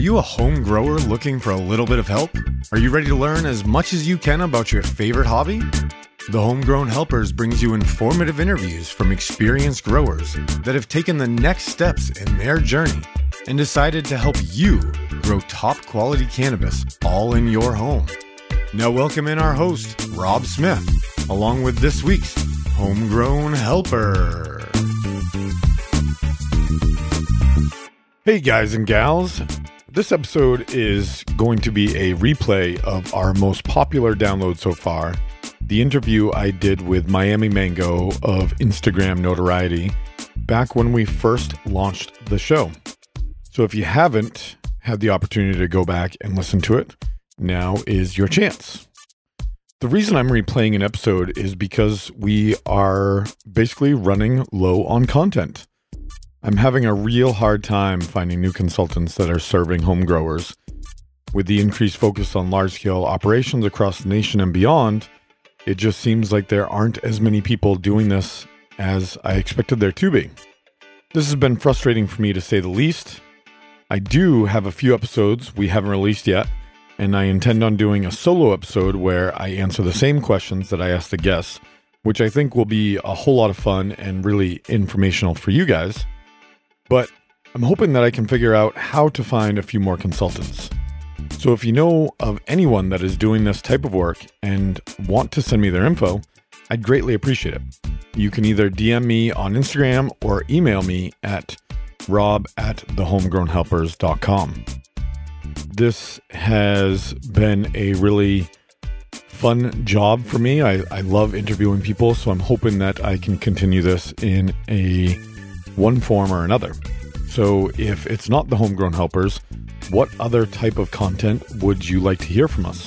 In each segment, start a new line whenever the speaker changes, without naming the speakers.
you a home grower looking for a little bit of help? Are you ready to learn as much as you can about your favorite hobby? The Homegrown Helpers brings you informative interviews from experienced growers that have taken the next steps in their journey and decided to help you grow top quality cannabis all in your home. Now welcome in our host, Rob Smith, along with this week's Homegrown Helper. Hey guys and gals, this episode is going to be a replay of our most popular download so far, the interview I did with Miami Mango of Instagram notoriety back when we first launched the show. So if you haven't had the opportunity to go back and listen to it, now is your chance. The reason I'm replaying an episode is because we are basically running low on content. I'm having a real hard time finding new consultants that are serving home growers. With the increased focus on large-scale operations across the nation and beyond, it just seems like there aren't as many people doing this as I expected there to be. This has been frustrating for me to say the least. I do have a few episodes we haven't released yet, and I intend on doing a solo episode where I answer the same questions that I asked the guests, which I think will be a whole lot of fun and really informational for you guys. But I'm hoping that I can figure out how to find a few more consultants. So if you know of anyone that is doing this type of work and want to send me their info, I'd greatly appreciate it. You can either DM me on Instagram or email me at rob@thehomegrownhelpers.com. This has been a really fun job for me. I love interviewing people, so I'm hoping that I can continue this in one form or another. So if it's not the Homegrown Helpers, what other type of content would you like to hear from us?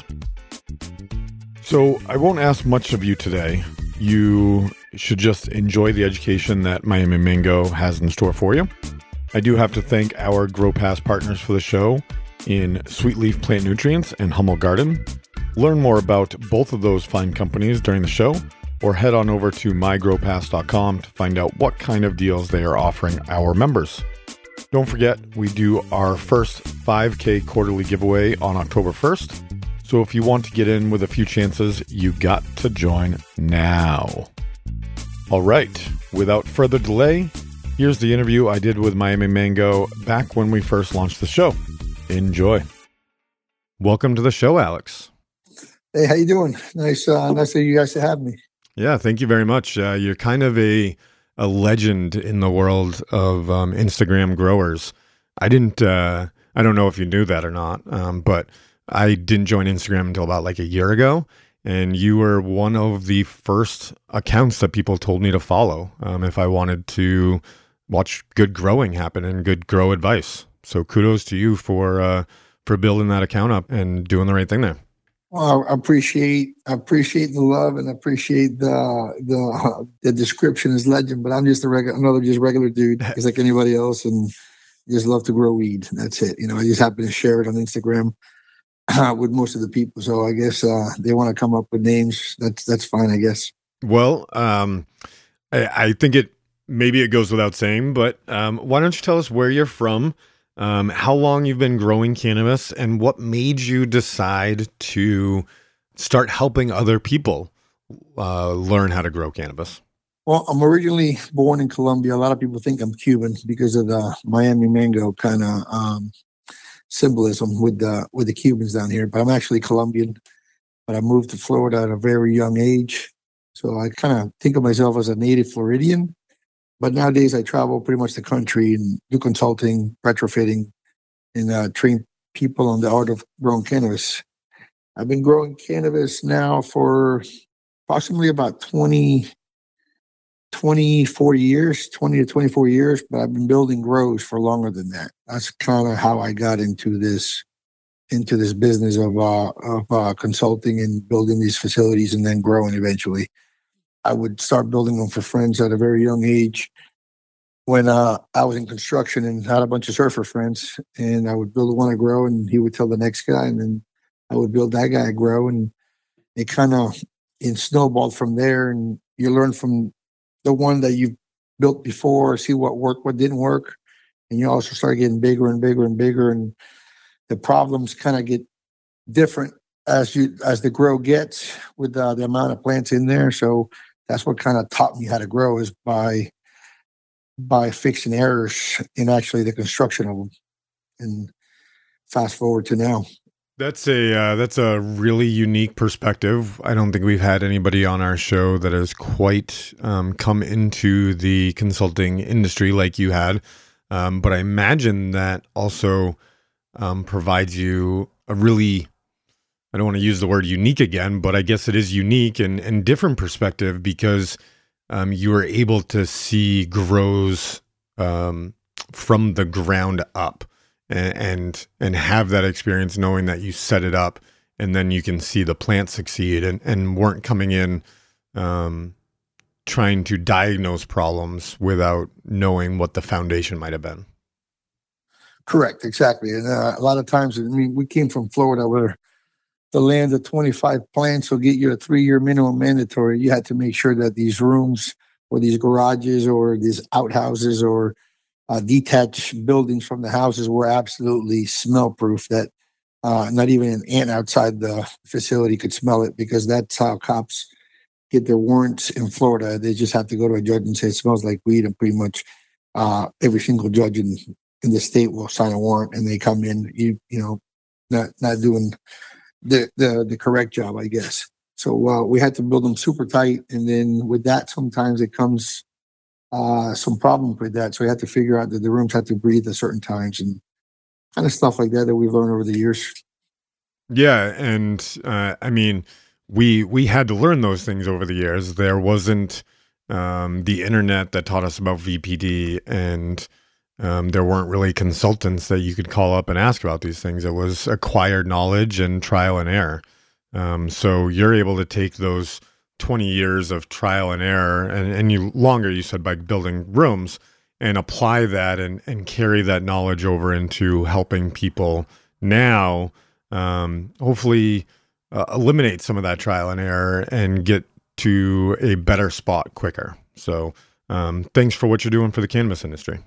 So I won't ask much of you today. You should just enjoy the education that Miami Mango has in store for you. I do have to thank our Grow Pass partners for the show in Sweet Leaf Plant Nutrients and Hummel Garden. Learn more about both of those fine companies during the show, or head on over to mygrowpass.com to find out what kind of deals they are offering our members. Don't forget, we do our first 5K quarterly giveaway on October 1st. So if you want to get in with a few chances, you got to join now. All right, without further delay, here's the interview I did with Miami Mango back when we first launched the show. Enjoy. Welcome to the show, Alex.
Hey, how you doing? Nice of you guys to have me.
Yeah, thank you very much. You're kind of a legend in the world of Instagram growers. I don't know if you knew that or not, but I didn't join Instagram until about like a year ago, and you were one of the first accounts that people told me to follow if I wanted to watch good growing happen and good grow advice. So kudos to you for building that account up and doing the right thing there.
Well, I appreciate the love and appreciate the description as legend, but I'm just another regular dude, just like anybody else, and just love to grow weed. That's it. I just happen to share it on Instagram with most of the people. So I guess they want to come up with names. That's fine, I guess.
Well, I think maybe it goes without saying, but why don't you tell us where you're from? How long you've been growing cannabis, and what made you decide to start helping other people learn how to grow cannabis?
Well, I'm originally born in Colombia. A lot of people think I'm Cuban because of the Miami Mango kind of symbolism with the Cubans down here. But I'm actually Colombian. But I moved to Florida at a very young age, so I kind of think of myself as a native Floridian. But nowadays, I travel pretty much the country and do consulting, retrofitting, and train people on the art of growing cannabis. I've been growing cannabis now for approximately about 20 to 24 years, but I've been building grows for longer than that. That's kind of how I got into this business of consulting and building these facilities and then growing eventually. I would start building them for friends at a very young age when I was in construction and had a bunch of surfer friends, and I would build one to grow and he would tell the next guy, and then I would build that guy grow, and it kind of snowballed from there. And you learn from the one that you've built before, see what worked, what didn't work. And you also start getting bigger and bigger and bigger. And the problems kind of get different as the grow gets with the amount of plants in there. So that's what kind of taught me how to grow, is by fixing errors in actually the construction of them. And fast forward to now.
That's a really unique perspective. I don't think we've had anybody on our show that has quite come into the consulting industry like you had. But I imagine that also provides you a really, I don't want to use the word unique again, but I guess it is unique and different perspective, because you were able to see grows from the ground up. And have that experience, knowing that you set it up and then you can see the plant succeed, and weren't coming in trying to diagnose problems without knowing what the foundation might have been.
Correct, exactly. And a lot of times, I mean, we came from Florida, where the land of 25 plants will get you a 3-year minimum mandatory. You had to make sure that these rooms or these garages or these outhouses or detached buildings from the houses were absolutely smell proof, that not even an ant outside the facility could smell it, because that's how cops get their warrants in Florida. They just have to go to a judge and say it smells like weed, and pretty much every single judge in the state will sign a warrant, and they come in, not doing the correct job, I guess. So we had to build them super tight, and then with that, sometimes it comes some problems with that. So we had to figure out that the rooms had to breathe at certain times, and kind of stuff like that we've learned over the years.
Yeah, and I mean, we had to learn those things over the years. There wasn't the internet that taught us about VPD, and there weren't really consultants that you could call up and ask about these things. It was acquired knowledge and trial and error. So you're able to take those 20 years of trial and error, and you said, by building rooms, and apply that and carry that knowledge over into helping people now, hopefully eliminate some of that trial and error and get to a better spot quicker. So thanks for what you're doing for the cannabis industry.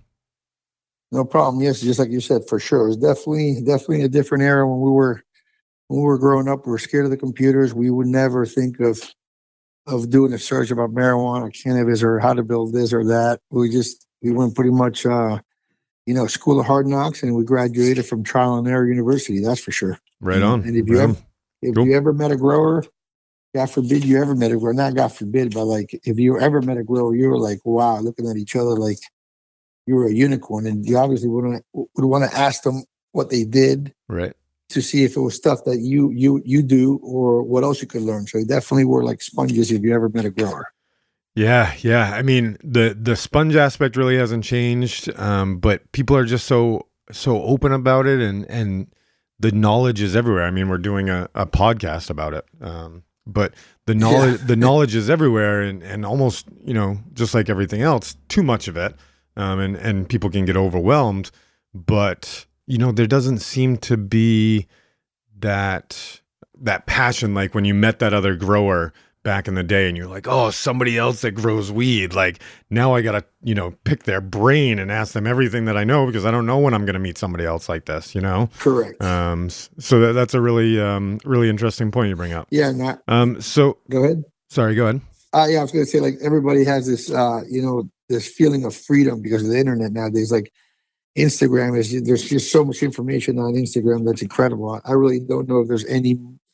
No problem. Yes, just like you said, for sure. It was definitely a different era when we were growing up. We were scared of the computers. We would never think of doing a search about marijuana, cannabis, or how to build this or that. We went pretty much, school of hard knocks, and we graduated from trial and error university. That's for sure.
Right on.
And if you ever met a grower, God forbid you ever met a grower, not God forbid, but like if you ever met a grower, you were like, wow, looking at each other like you were a unicorn, and you obviously would want to ask them what they did,
right,
to see if it was stuff that you do or what else you could learn. So they definitely were like sponges if you ever met a grower.
Yeah. I mean, the sponge aspect really hasn't changed, but people are just so open about it, and the knowledge is everywhere. I mean, we're doing a podcast about it, but the knowledge is everywhere, and almost, just like everything else, too much of it, and people can get overwhelmed. But there doesn't seem to be that passion, like when you met that other grower back in the day and you're like, oh, somebody else that grows weed. Like, now I got to, pick their brain and ask them everything that I know, because I don't know when I'm going to meet somebody else like this,
Correct.
So that's a really, really interesting point you bring up.
Yeah.
So
go ahead.
Sorry, go ahead.
Yeah, I was going to say, like, everybody has this, this feeling of freedom because of the internet nowadays. Like, Instagram there's just so much information on Instagram that's incredible. I really don't know if there's any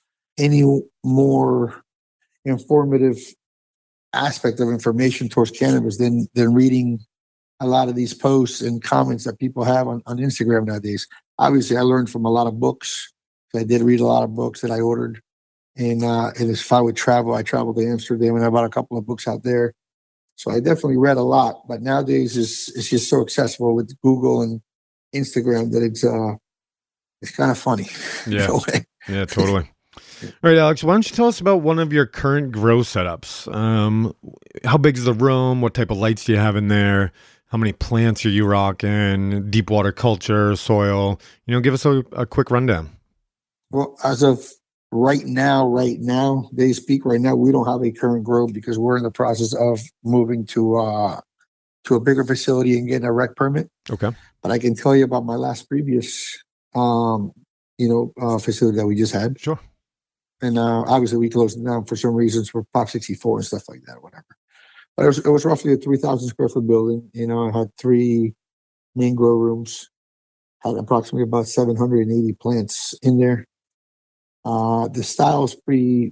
more informative aspect of information towards cannabis than reading a lot of these posts and comments that people have on Instagram nowadays. Obviously, I learned from a lot of books. I did read a lot of books that I ordered, and if I would travel, I traveled to Amsterdam and I bought a couple of books out there. So I definitely read a lot, but nowadays it's just so accessible with Google and Instagram that it's kind of funny.
Yeah, yeah, totally. All right, Alex, why don't you tell us about one of your current grow setups? How big is the room? What type of lights do you have in there? How many plants are you rocking? Deep water culture, soil? Give us a quick rundown.
Well, as of right now, they speak right now, we don't have a current grow because we're in the process of moving to a bigger facility and getting a rec permit.
Okay.
But I can tell you about my last previous facility that we just had.
Sure.
And obviously we closed it down for some reasons for Prop 64 and stuff like that, whatever. But it was roughly a 3,000 square foot building. I had 3 main grow rooms, had approximately about 780 plants in there. The style is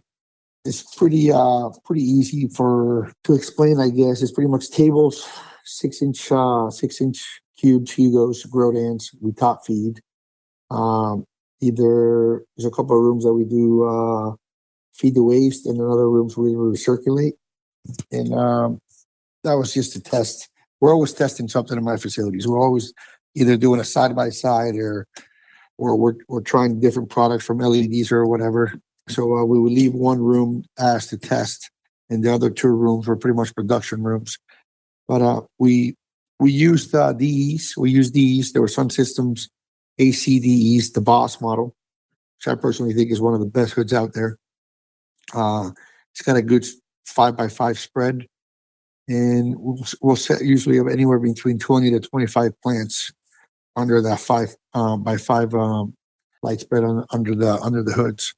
pretty easy to explain, I guess. It's pretty much tables, 6-inch cubes, Hugos, Grodans. We top feed. Either there's a couple of rooms that we do feed the waste, and in other rooms we recirculate. And that was just a test. We're always testing something in my facilities. We're always either doing a side by side or we're trying different products from LEDs or whatever. So we would leave one room as to test, and the other 2 rooms were pretty much production rooms. But we used DEs. We used DEs. There were some systems, ACDEs, the Boss model, which I personally think is one of the best hoods out there. It's got a good 5x5 spread, and we'll set usually anywhere between 20 to 25 plants under that 5x5 light spread under the hoods.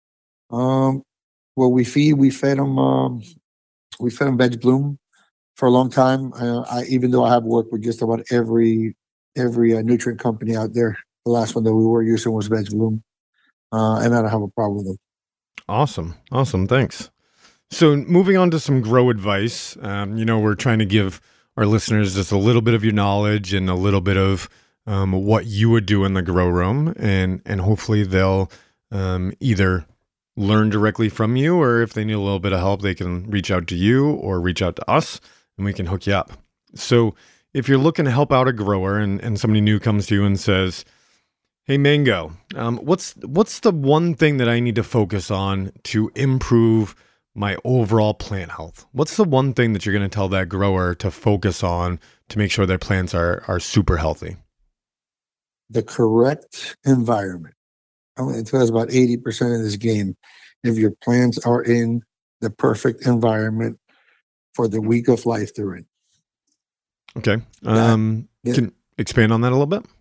What we fed them veg bloom for a long time. Even though I have worked with just about every nutrient company out there, the last one that we were using was veg bloom, and I don't have a problem with them.
Awesome. Thanks. So moving on to some grow advice, we're trying to give our listeners just a little bit of your knowledge and a little bit of what you would do in the grow room, and hopefully they'll either learn directly from you, or if they need a little bit of help, they can reach out to you or reach out to us and we can hook you up. So if you're looking to help out a grower and somebody new comes to you and says, "Hey, Mango, what's the one thing that I need to focus on to improve my overall plant health?" What's the one thing that you're going to tell that grower to focus on to make sure their plants are super healthy?
The correct environment. I'm going to tell us about 80% of this game. If your plants are in the perfect environment for the week of life they're in.
Okay. Can expand on that a little bit?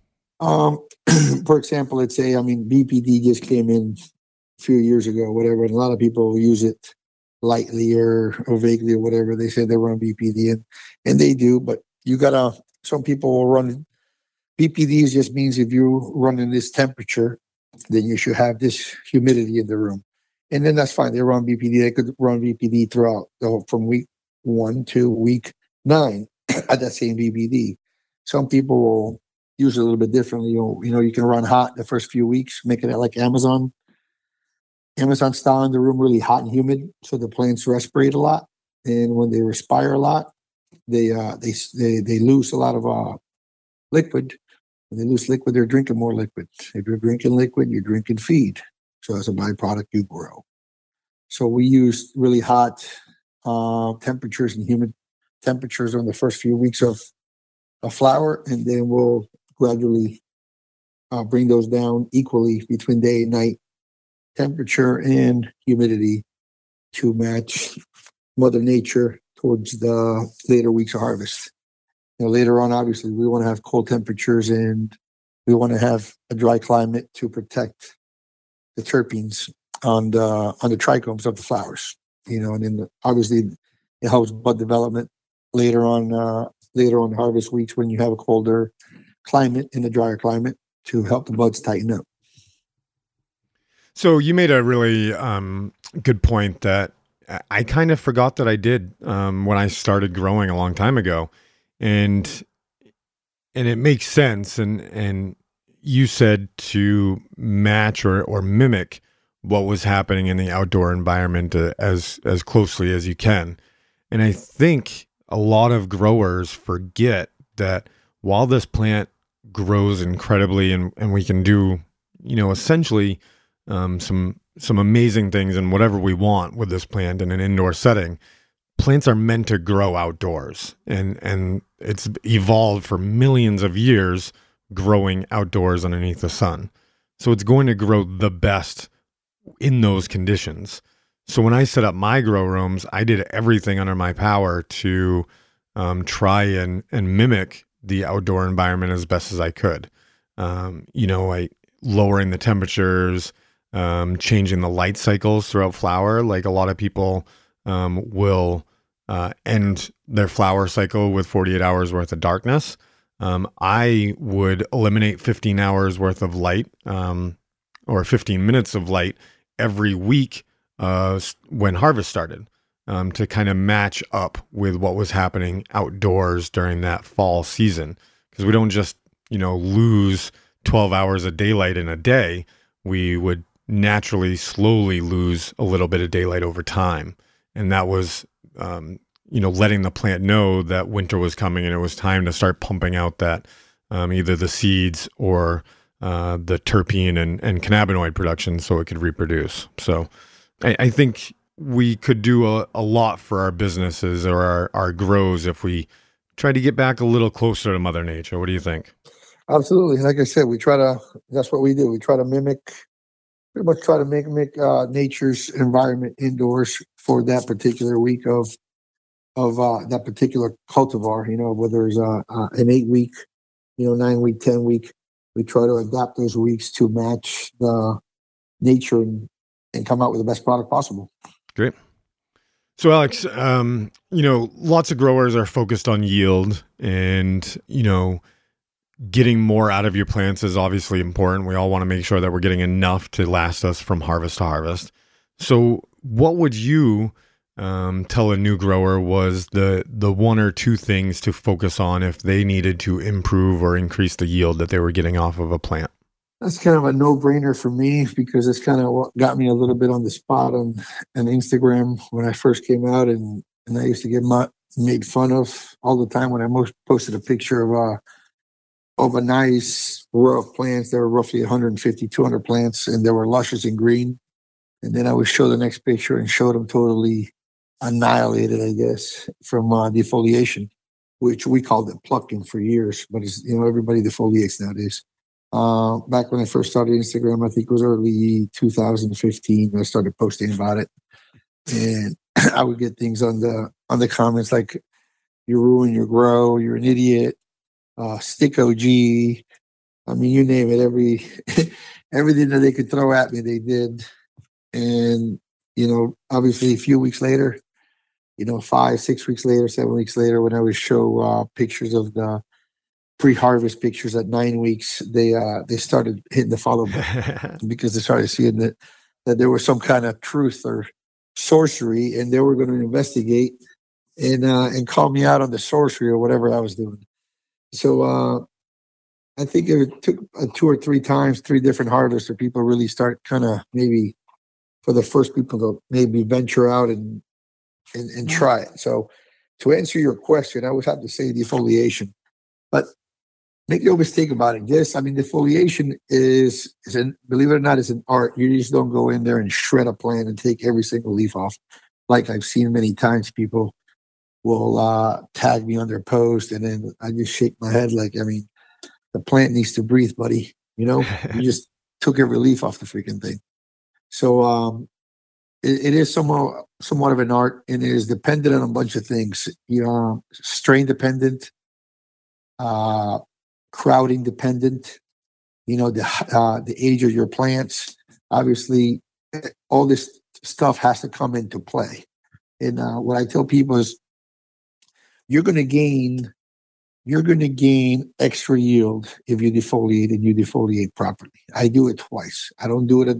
For example, let's say, BPD just came in a few years ago, whatever, and a lot of people use it lightly or vaguely or whatever. They say they run BPD, and they do, but some people will run BPD. Just means if you run in this temperature, then you should have this humidity in the room. And then that's fine. They run BPD. They could run BPD throughout from week 1 to week 9 at that same BPD. Some people will use it a little bit differently. You can run hot the first few weeks, make it like Amazon style in the room, really hot and humid, so the plants respirate a lot. And when they respire a lot, they lose a lot of liquid. When they lose liquid, they're drinking more liquid. If you're drinking liquid, you're drinking feed. So as a byproduct, you grow. So we use really hot temperatures and humid temperatures on the first few weeks of a flower, and then we'll gradually bring those down equally between day and night temperature and humidity to match Mother Nature towards the later weeks of harvest. Later on, obviously, we want to have cold temperatures and we want to have a dry climate to protect the terpenes on the trichomes of the flowers. And then obviously it helps bud development later on harvest weeks when you have a colder climate in a drier climate to help the buds tighten up.
So you made a really good point that I kind of forgot that I did when I started growing a long time ago. And it makes sense. And you said to match or mimic what was happening in the outdoor environment as closely as you can. And I think a lot of growers forget that while this plant grows incredibly and we can do, essentially some amazing things and whatever we want with this plant in an indoor setting, plants are meant to grow outdoors, and it's evolved for millions of years growing outdoors underneath the sun. So it's going to grow the best in those conditions. So when I set up my grow rooms, I did everything under my power to try and mimic the outdoor environment as best as I could. lowering the temperatures, changing the light cycles throughout flower. Like a lot of people will end their flower cycle with 48 hours worth of darkness. I would eliminate 15 hours worth of light or 15 minutes of light every week when harvest started to kind of match up with what was happening outdoors during that fall season. Because we don't just, lose 12 hours of daylight in a day. We would naturally slowly lose a little bit of daylight over time. And that was, letting the plant know that winter was coming and it was time to start pumping out that either the seeds or the terpene and cannabinoid production so it could reproduce. So I think we could do a lot for our businesses or our grows if we try to get back a little closer to Mother Nature. What do you think?
Absolutely. Like I said, that's what we do. We try to pretty much try to mimic nature's environment indoors for that particular week of that particular cultivar, whether it's an 8-week, 9-week, 10-week. We try to adapt those weeks to match the nature and come out with the best product possible.
Great. So Alex, lots of growers are focused on yield and, getting more out of your plants is obviously important. We all want to make sure that we're getting enough to last us from harvest to harvest. So what would you tell a new grower was the one or two things to focus on if they needed to improve or increase the yield that they were getting off of a plant?
That's kind of a no-brainer for me because it's kind of what got me a little bit on the spot on Instagram when I first came out, and I used to get made fun of all the time when I posted a picture of a nice row of plants. There were roughly 150, 200 plants, and they were luscious and green. And then I would show the next picture and show them totally annihilated, I guess, from defoliation, which we called it plucking for years. But it's, everybody defoliates nowadays. Back when I first started Instagram, I think it was early 2015, I started posting about it. And I would get things on the comments like, "You ruin your grow, you're an idiot, stick OG." I mean, you name it, everything that they could throw at me, they did. And, obviously a few weeks later, 5, 6 weeks later, 7 weeks later, when I would show pictures of the pre-harvest pictures at 9 weeks, they started hitting the follow button because they started seeing that there was some kind of truth or sorcery, and they were going to investigate and call me out on the sorcery or whatever I was doing. So I think it took 2 or 3 times, 3 different harvests, for people really start kind of maybe for the first people to maybe venture out and try it. So to answer your question, I would have to say defoliation, but make no mistake about it. Defoliation is believe it or not, is an art. You just don't go in there and shred a plant and take every single leaf off. Like I've seen many times, people will tag me on their post, and then I just shake my head like, the plant needs to breathe, buddy. You just took every leaf off the freaking thing. So it is somewhat of an art, and it is dependent on a bunch of things. Strain dependent, crowding dependent, the age of your plants. Obviously, all this stuff has to come into play. And what I tell people is, you're going to gain extra yield if you defoliate and you defoliate properly. I do it twice. I don't do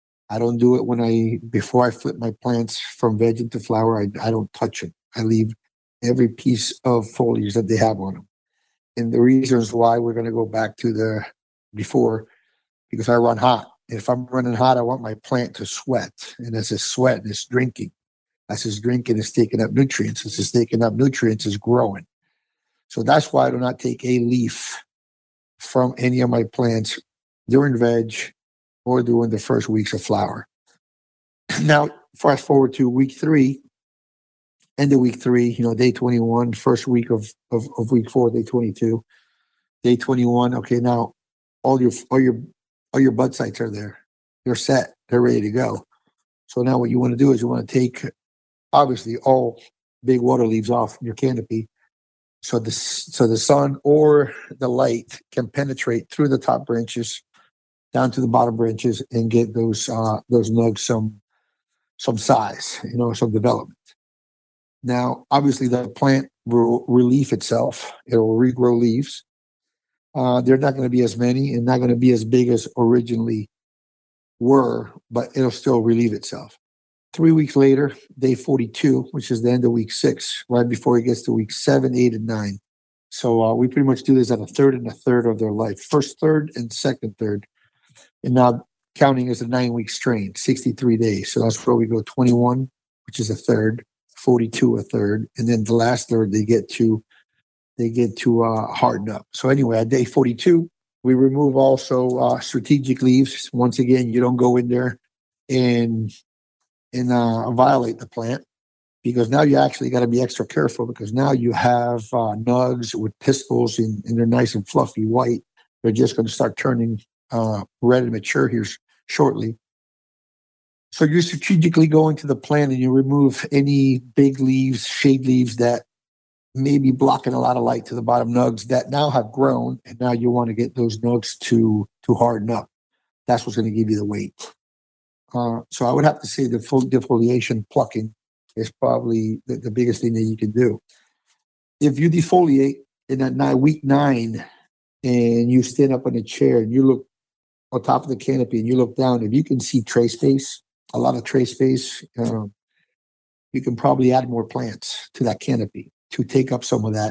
it before I flip my plants from veg into flower. I don't touch it. I leave every piece of foliage that they have on them. And the reasons why, we're going to go back to the before, because I run hot. And if I'm running hot, I want my plant to sweat. And as it's sweating, it's drinking. As it's drinking, it's taking up nutrients. As it's taking up nutrients, it's growing. So that's why I do not take a leaf from any of my plants during veg or during the first weeks of flower. Now, fast forward to week 3, end of week 3, day 21, first week of week 4, day 22, day 21. Okay, now all your bud sites are there. They're set. They're ready to go. So now what you want to do is you want to take, obviously, all big water leaves off your canopy, so the sun or the light can penetrate through the top branches down to the bottom branches and get those nugs some size, some development. Now, obviously, the plant will relief itself. It will regrow leaves. They're not going to be as many and not going to be as big as originally were, but it'll still relieve itself. 3 weeks later, day 42, which is the end of week 6, right before it gets to week 7, 8, and 9. So we pretty much do this at a third and a third of their life. First third and second third. And now counting as a 9-week strain, 63 days. So that's where we go 21, which is a third, 42 a third, and then the last third they get to harden up. So anyway, at day 42, we remove also strategic leaves. Once again, you don't go in there and violate the plant, because now you actually got to be extra careful, because now you have nugs with pistils and they're nice and fluffy white. They're just going to start turning red and mature here shortly. So you strategically go into the plant and you remove any big leaves, shade leaves that may be blocking a lot of light to the bottom nugs that now have grown, and now you want to get those nugs to harden up. That's what's going to give you the weight. So I would have to say the full defoliation plucking is probably the biggest thing that you can do. If you defoliate in that week 9 and you stand up on a chair and you look on top of the canopy and you look down, if you can see tray space, a lot of tray space, you can probably add more plants to that canopy to take up some of that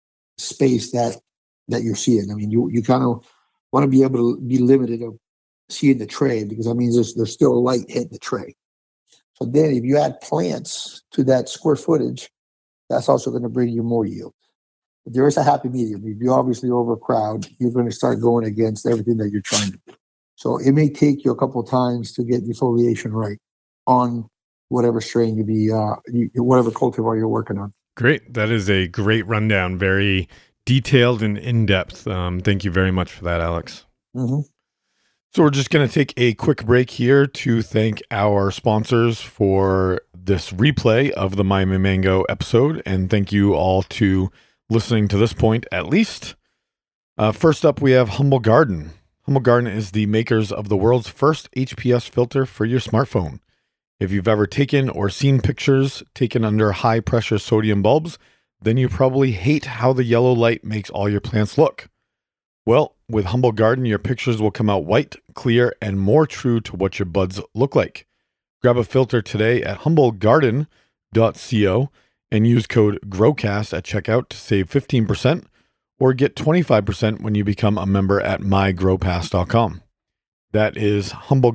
space that you're seeing. I mean, you kind of want to be able to be limited of seeing the tray, because that means there's still light hitting the tray. So then if you add plants to that square footage, that's also going to bring you more yield. But there is a happy medium. If you obviously overcrowd, you're going to start going against everything that you're trying to do. So it may take you a couple of times to get defoliation right on whatever strain whatever cultivar you're working on.
Great. That is a great rundown. Very detailed and in-depth. Thank you very much for that, Alex.
Mm-hmm.
So we're just going to take a quick break here to thank our sponsors for this replay of the Miami Mango episode. And thank you all to listening to this point, at least. First up, we have Humble Garden. Humble Garden is the makers of the world's first HPS filter for your smartphone. If you've ever taken or seen pictures taken under high-pressure sodium bulbs, then you probably hate how the yellow light makes all your plants look. Well, with Humble Garden, your pictures will come out white, clear, and more true to what your buds look like. Grab a filter today at humblegarden.co and use code GROWCAST at checkout to save 15%, or get 25% when you become a member at mygrowpass.com. That is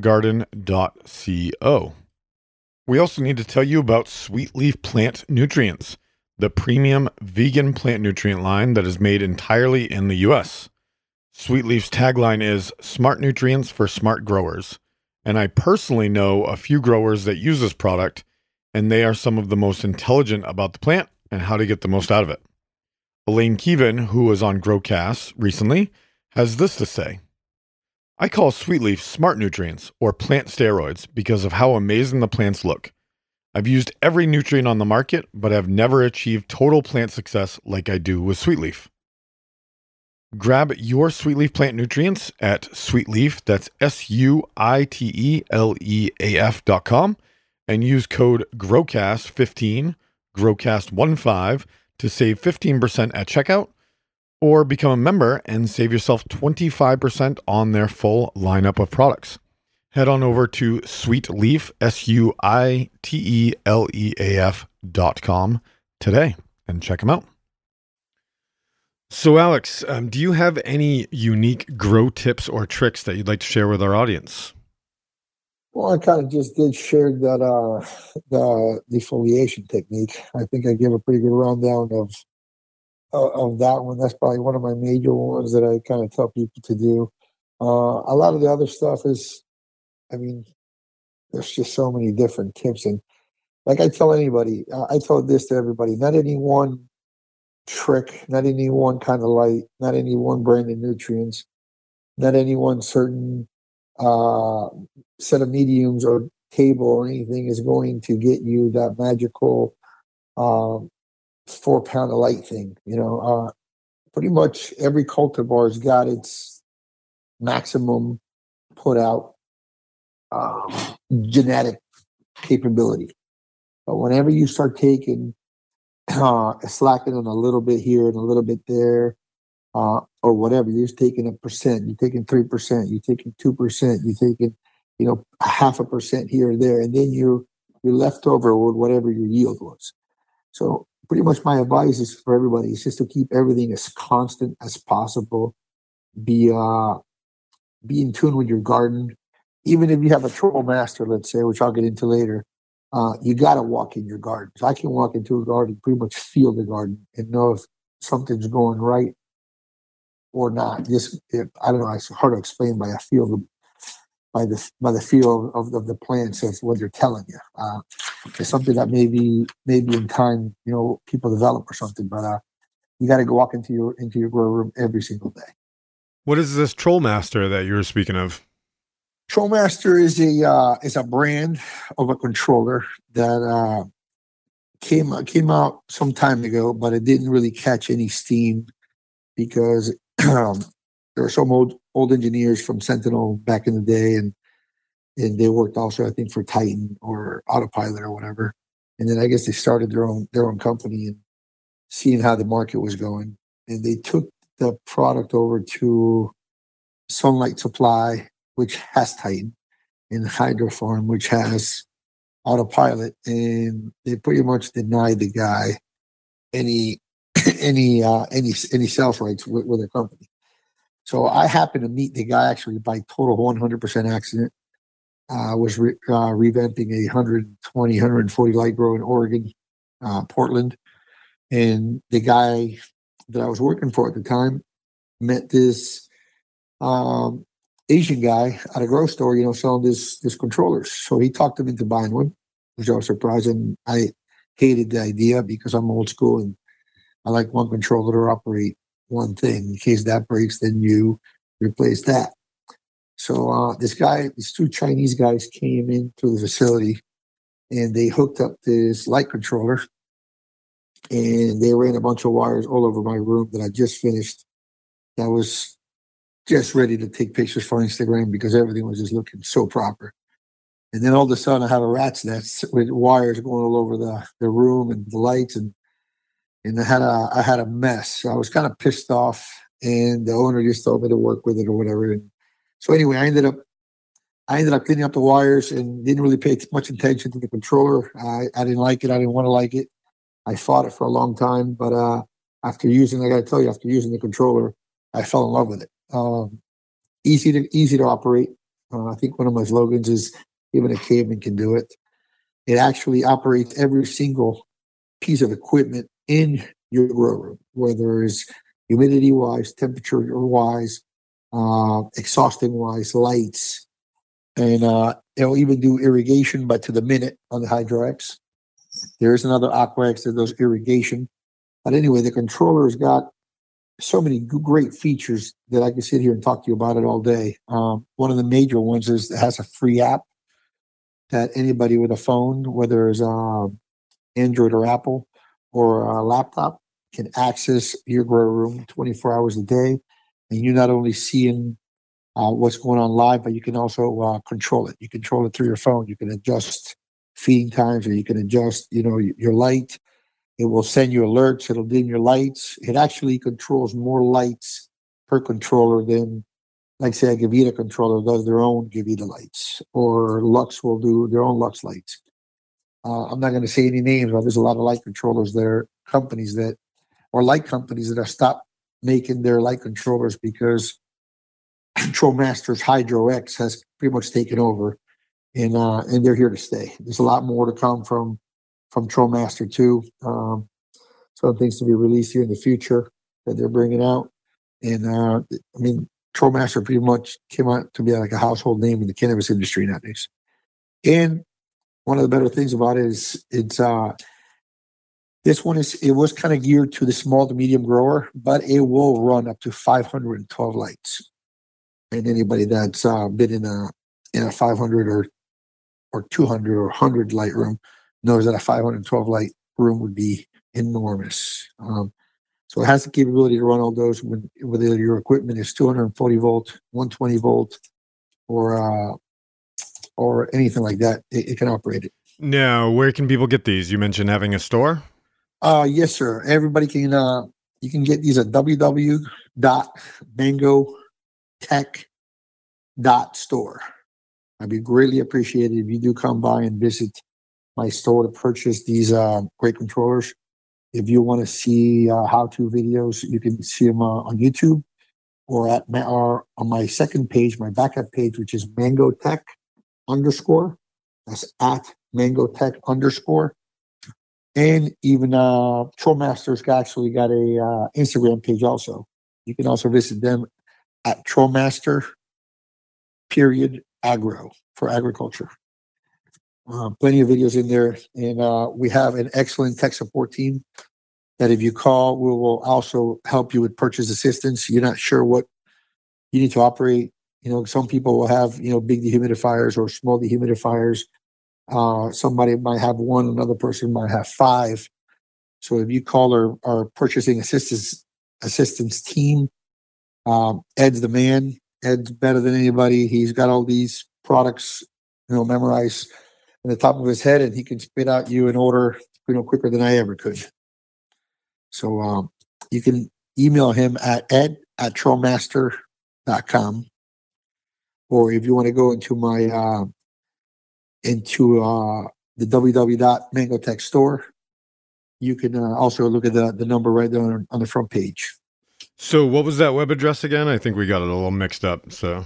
humblegarden.co. We also need to tell you about Sweet Leaf Plant Nutrients, the premium vegan plant nutrient line that is made entirely in the U.S. Sweet Leaf's tagline is "Smart Nutrients for Smart Growers," and I personally know a few growers that use this product, and they are some of the most intelligent about the plant and how to get the most out of it. Elaine Keevan, who was on Growcast recently, has this to say: "I call Sweet Leaf Smart Nutrients, or plant steroids, because of how amazing the plants look. I've used every nutrient on the market, but have never achieved total plant success like I do with Sweet Leaf." Grab your Sweet Leaf plant nutrients at Sweet Leaf, that's SUITELEAF.com, and use code GROWCAST15, GROWCAST15, to save 15% at checkout, or become a member and save yourself 25% on their full lineup of products. Head on over to Sweet Leaf, SUITELEAF.com today and check them out. So, Alex, do you have any unique grow tips or tricks that you'd like to share with our audience?
Well, I kind of just did share that the defoliation technique. I think I gave a pretty good rundown of that one. That's probably one of my major ones that I kind of tell people to do. A lot of the other stuff is, I mean, there's just so many different tips. And like I tell anybody, I tell this to everybody, not any one trick, not any one kind of light, not any one brand of nutrients, not any one certain set of mediums or table or anything is going to get you that magical 4-pound of light thing. Pretty much every cultivar's got its maximum put out genetic capability. But whenever you start taking slacking on a little bit here and a little bit there, or whatever, you're just taking 1%, you're taking 3%, you're taking 2%, you're taking, a 0.5% here and there, and then you're left over with whatever your yield was. So pretty much my advice is for everybody is just to keep everything as constant as possible. Be in tune with your garden. Even if you have a troll master, let's say, which I'll get into later, you got to walk in your garden. So I can walk into a garden, pretty much feel the garden and know if something's going right or not. I don't know. It's hard to explain by the feel of the plants of what they're telling you. It's something that maybe in time, people develop or something. But you got to go walk into your grow room every single day.
What is this Troll Master that you were speaking of?
Troll Master is a brand of a controller that came out some time ago, but it didn't really catch any steam because there were some old engineers from Sentinel back in the day, and they worked also, I think, for Titan or Autopilot or whatever. And then I guess they started their own company and seeing how the market was going, and they took the product over to Sunlight Supply, which has Titan, and Hydro Farm, which has Autopilot, and they pretty much denied the guy any sales rights with their company. So I happened to meet the guy actually by total 100% accident. Was revamping a 120, 140 light grow in Oregon, Portland, and the guy that I was working for at the time met this Asian guy at a grocery store, selling this controllers. So he talked him into buying one, which I was surprised, and I hated the idea because I'm old school and I like one controller to operate one thing. In case that breaks, then you replace that. So these two Chinese guys came into the facility and they hooked up this light controller and they ran a bunch of wires all over my room that I just finished. That was just ready to take pictures for Instagram because everything was just looking so proper. And then all of a sudden I have a rat's nest with wires going all over the room and the lights, and I had a mess. So I was kind of pissed off, and the owner just told me to work with it or whatever. And so anyway, I ended up cleaning up the wires and didn't really pay much attention to the controller. I didn't like it. I didn't want to like it. I fought it for a long time, but after using the controller, I fell in love with it. Easy to operate. I think one of my slogans is even a caveman can do it. It actually operates every single piece of equipment in your grow room, whether it's humidity-wise, temperature-wise, exhausting-wise, lights, and it'll even do irrigation, but to the minute on the Hydro X. There is another Aqua X that does irrigation. But anyway, the controller's got so many great features that I can sit here and talk to you about it all day. One of the major ones is it has a free app that anybody with a phone, whether it's Android or Apple or a laptop, can access your grow room 24 hours a day. And you're not only seeing what's going on live, but you can also control it. You control it through your phone. You can adjust feeding times, or you can adjust, your light. It will send you alerts. It'll dim your lights. It actually controls more lights per controller than, like, say, a Gavita controller does their own Gavita lights, or Lux will do their own Lux lights. I'm not going to say any names, but there's a lot of light controllers light companies that have stopped making their light controllers because Control Master's Hydro X has pretty much taken over, and they're here to stay. There's a lot more to come from Troll Master 2. Some things to be released here in the future that they're bringing out. And Troll Master pretty much came out to be like a household name in the cannabis industry nowadays. And one of the better things about it is it was kind of geared to the small to medium grower, but it will run up to 512 lights. And anybody that's been in a 500 or 200 or 100 light room knows that a 512 light room would be enormous. So it has the capability to run all those whether your equipment is 240 volt, 120 volt, or anything like that, it can operate it.
Now, where can people get these? You mentioned having a store.
Yes, sir. Everybody can. You can get these at www.mangotech.store. I'd be greatly appreciated if you do come by and visit my store to purchase these great controllers. If you want to see how-to videos, you can see them on YouTube or on my second page, my backup page, which is mangotech_. That's at mangotech_. And even Trollmasters actually got a Instagram page also. You can also visit them at Trollmaster_agro for agriculture. Plenty of videos in there. And we have an excellent tech support team that if you call, we will also help you with purchase assistance. You're not sure what you need to operate. Some people will have, big dehumidifiers or small dehumidifiers. Somebody might have one, another person might have 5. So if you call our purchasing assistance team, Ed's the man. Ed's better than anybody. He's got all these products, memorized in the top of his head, and he can spit out you an order, quicker than I ever could. So you can email him at ed@trollmaster.com, or if you want to go into my the www.mangotech store, you can also look at the number right there on the front page.
So what was that web address again? I think we got it a little mixed up. So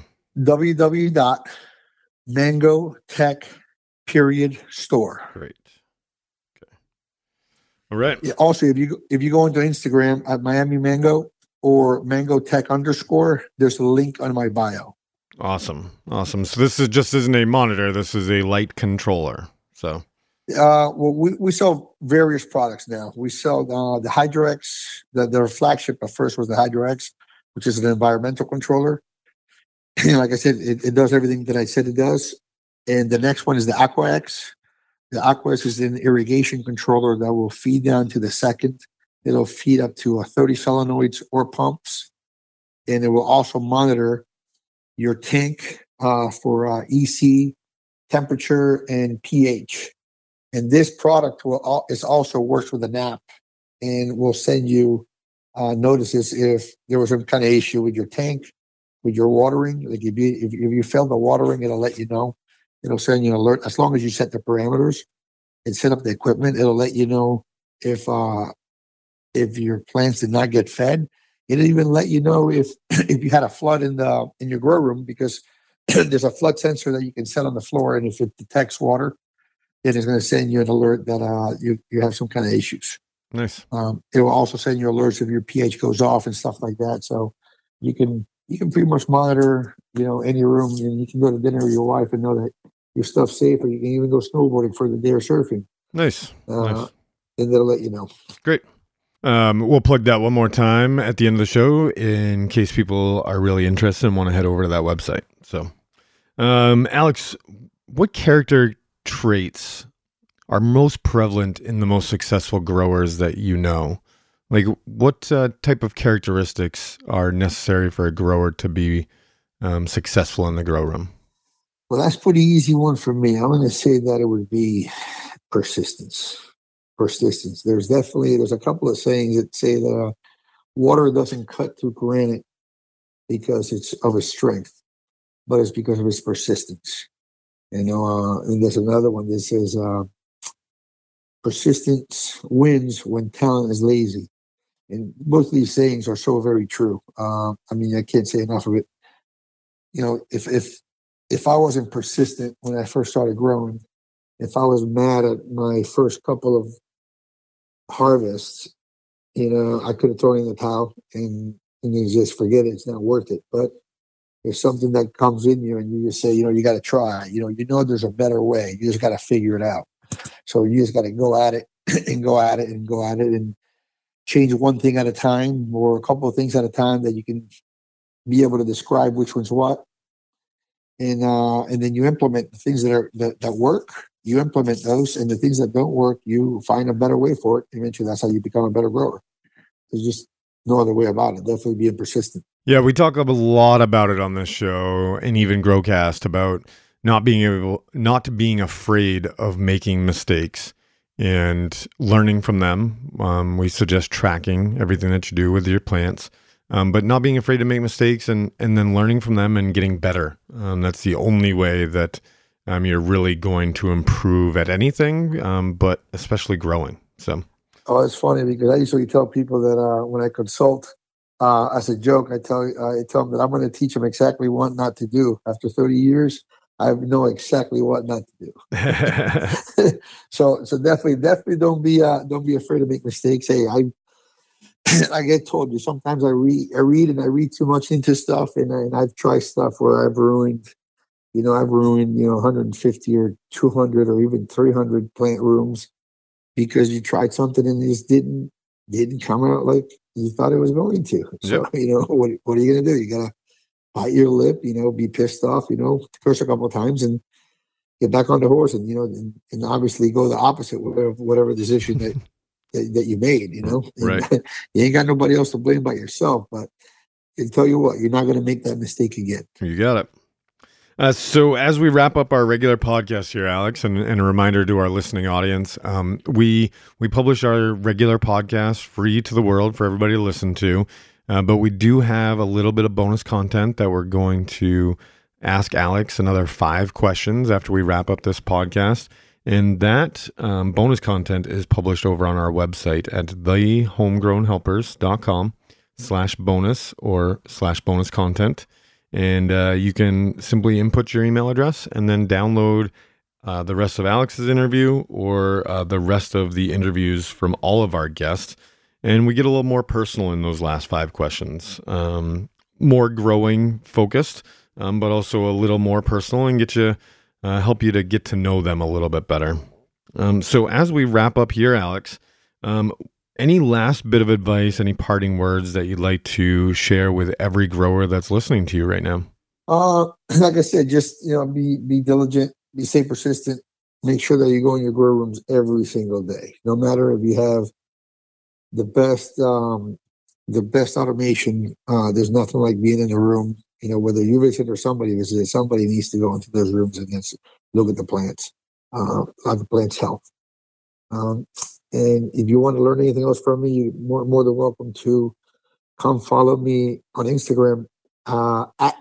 www.mangotech.store.
Great. Okay. All right.
Yeah, also, if you go into Instagram at Miami Mango or mangotech_, there's a link on my bio.
Awesome. So this just isn't a monitor. This is a light controller. So,
well, we sell various products now. We sell the HydroX. Their flagship at first was the HydroX, which is an environmental controller. Like I said, it does everything that I said it does. And the next one is the AquaX. The AquaX is an irrigation controller that will feed down to the second. It'll feed up to 30 solenoids or pumps, and it will also monitor your tank for EC, temperature, and pH. And this product is also works with an app and will send you notices if there was some kind of issue with your tank, with your watering. Like if you fail the watering, it'll let you know. It'll send you an alert as long as you set the parameters and set up the equipment. It'll let you know if your plants did not get fed. It'll even let you know if you had a flood in your grow room, because there's a flood sensor that you can set on the floor, and if it detects water, then it's going to send you an alert that you have some kind of issues.
Nice.
It will also send you alerts if your pH goes off and stuff like that. So you can pretty much monitor any room, and you can go to dinner with your wife and know that your stuff's safe, or you can even go snowboarding for the day or surfing.
Nice. Nice.
And they'll let you know.
Great. We'll plug that one more time at the end of the show in case people are really interested and want to head over to that website. So, Alex, what character traits are most prevalent in the most successful growers that you know? Like, what type of characteristics are necessary for a grower to be successful in the grow room?
Well, that's a pretty easy one for me. I'm going to say that it would be persistence. There's a couple of sayings that say that water doesn't cut through granite because it's of its strength, but it's because of its persistence. And there's another one that says persistence wins when talent is lazy. And both of these sayings are so very true. I can't say enough of it. If I wasn't persistent when I first started growing, if I was mad at my first couple of harvests, I could have thrown in the towel and you just forget it. It's not worth it. But there's something that comes in you, and you just say, you got to try. There's a better way. You just got to figure it out. So you just got to go at it and go at it and go at it and change one thing at a time, or a couple of things at a time, that you can be able to describe which one's what. And then you implement the things that work. You implement those, and the things that don't work, you find a better way for it. Eventually, that's how you become a better grower. There's just no other way about it. Definitely being persistent.
Yeah, we talk a lot about it on this show and even Growcast about not being afraid of making mistakes and learning from them. We suggest tracking everything that you do with your plants, but not being afraid to make mistakes and then learning from them and getting better. That's the only way that you're really going to improve at anything, but especially growing. So.
Oh, it's funny because I usually tell people that when I consult, as a joke, I tell them that I'm going to teach them exactly what not to do. After 30 years, I know exactly what not to do. So definitely don't be afraid to make mistakes. Hey, like I told you, sometimes I read too much into stuff, and I've tried stuff where I've ruined 150 or 200 or even 300 plant rooms because you tried something and it just didn't come out like you thought it was going to. So,
Yep.
what are you going to do? You got to bite your lip, be pissed off, curse a couple of times and get back on the horse and obviously go the opposite of whatever decision that you made,
Right.
And you ain't got nobody else to blame but yourself. But I tell you what, you're not going to make that mistake again.
You got it. So as we wrap up our regular podcast here, Alex, and a reminder to our listening audience, we publish our regular podcast free to the world for everybody to listen to, but we do have a little bit of bonus content that we're going to ask Alex another 5 questions after we wrap up this podcast. And that bonus content is published over on our website at thehomegrownhelpers.com/bonus or /bonus content. And you can simply input your email address and then download the rest of Alex's interview or the rest of the interviews from all of our guests. And we get a little more personal in those last 5 questions, more growing focused, but also a little more personal and help you to get to know them a little bit better. So as we wrap up here, Alex, any last bit of advice, any parting words that you'd like to share with every grower that's listening to you right now?
Like I said, just be diligent, stay persistent, make sure that you go in your grow rooms every single day. No matter if you have the best automation, there's nothing like being in a room. Whether you visit or somebody visits, somebody needs to go into those rooms and just look at the plants, the plants' health. And if you want to learn anything else from me, you're more than welcome to come follow me on Instagram at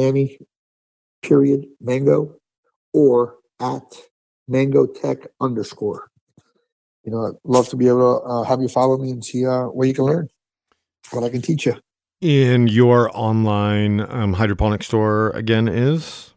Miami_mango or at mangotech_. I'd love to be able to have you follow me and see where you can learn, what I can teach you.
And your online hydroponic store again is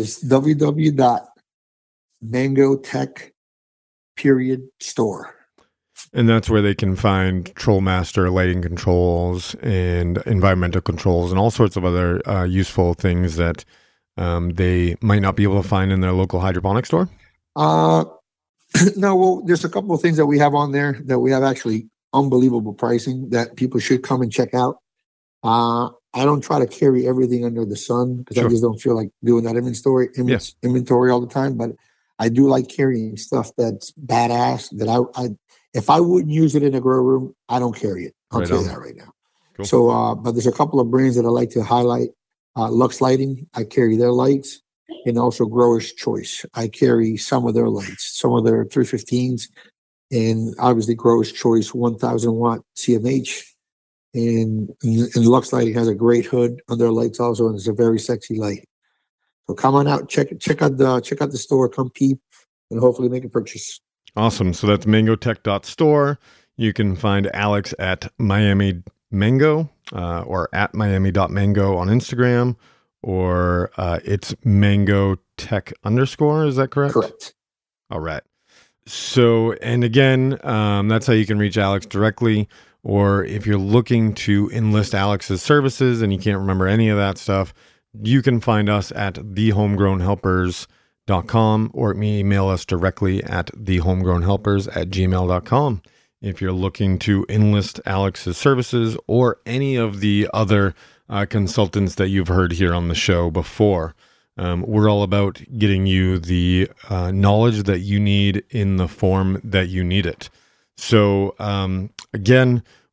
www.mangotech_store.
And that's where they can find Trollmaster lighting controls and environmental controls and all sorts of other useful things that they might not be able to find in their local hydroponic store?
No, well, there's a couple of things that we have on there that we have actually unbelievable pricing that people should come and check out. I don't try to carry everything under the sun because I just don't feel like doing that inventory all the time. But I do like carrying stuff that's badass that if I wouldn't use it in a grow room, I don't carry it. I'll tell you that right now. Cool. So, but there's a couple of brands that I like to highlight. Lux Lighting, I carry their lights, and also Grower's Choice. I carry some of their lights, some of their 315s, and obviously Grower's Choice 1,000 watt CMH. And Lux Lighting has a great hood on their lights also, and it's a very sexy light. So come on out, check out the store, come peep, and hopefully make a purchase.
Awesome. So that's mangotech.store. You can find Alex at Miami Mango or at miami.mango on Instagram, or it's mangotech_. Is that correct?
Correct.
All right. So, and again, that's how you can reach Alex directly. Or if you're looking to enlist Alex's services and you can't remember any of that stuff, you can find us at thehomegrownhelpers.com or email us directly at thehomegrownhelpers@gmail.com. If you're looking to enlist Alex's services or any of the other consultants that you've heard here on the show before, we're all about getting you the knowledge that you need in the form that you need it. So again,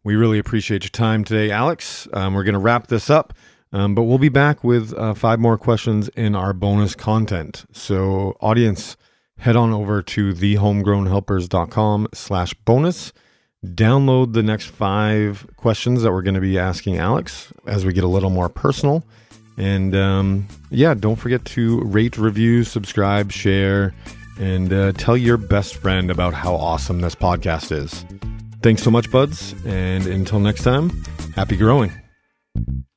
We really appreciate your time today, Alex. We're going to wrap this up, but we'll be back with 5 more questions in our bonus content. So audience, head on over to thehomegrownhelpers.com/bonus. Download the next 5 questions that we're going to be asking Alex as we get a little more personal. And don't forget to rate, review, subscribe, share, and tell your best friend about how awesome this podcast is. Thanks so much, buds. And until next time, happy growing.